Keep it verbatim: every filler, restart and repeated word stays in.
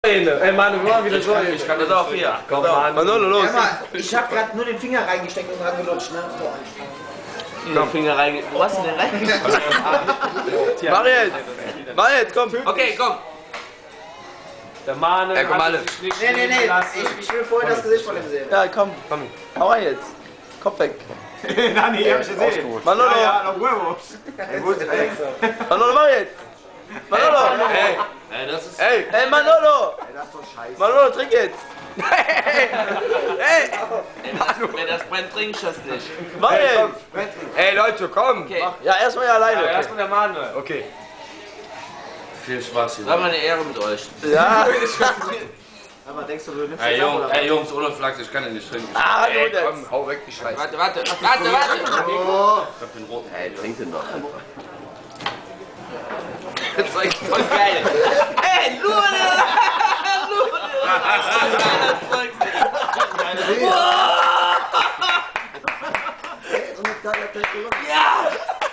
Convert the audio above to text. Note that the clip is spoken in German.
Ey Mann, wir machen wieder so. Ich kann das auch hier. Komm, Mann. Manolo, los. Ja, mal, ich hab grad nur den Finger reingesteckt und dran gelutscht, ne? Boah. Den Finger rein. Wo hast du denn reingesteckt? Mach jetzt. Mach jetzt, komm. Okay, komm. Der Mane. Ja, komm, alle. Nee, nee, nee, ich, ich will vorher das Gesicht von ihm sehen. Ja, komm. Komm. Hau rein jetzt. Kopf weg. Nein, nee, hab ich gesehen. Manolo. Ja, ja, noch Huevos. Manolo, mach jetzt. Manolo. Ey, ey, das ist. Ey, ey, Manolo. Ey, das ist doch scheiße. Manolo, trink jetzt. Hey. Ey, das, wenn das brennt, trink ich das nicht. Mach jetzt. Ey, Leute, komm. Okay. Ja, erstmal ja alleine. Ja, erstmal der Mane. Okay. Viel Spaß hier. War mal eine Ehre mit euch. Ja. Aber denkst du, du nimmst Ey, das ab, Jungs, oder? ey, Jungs, ohne Flachs, ich kann den nicht trinken. Ah, du Ey, jetzt. komm, hau weg die Scheiße. Warte, warte, warte, warte. Oh, Ich hab den roten. Ey, trink den doch einfach. Das ist echt voll geil. Ey, Lude! Lude! Das Zeug und dann hat er Ja!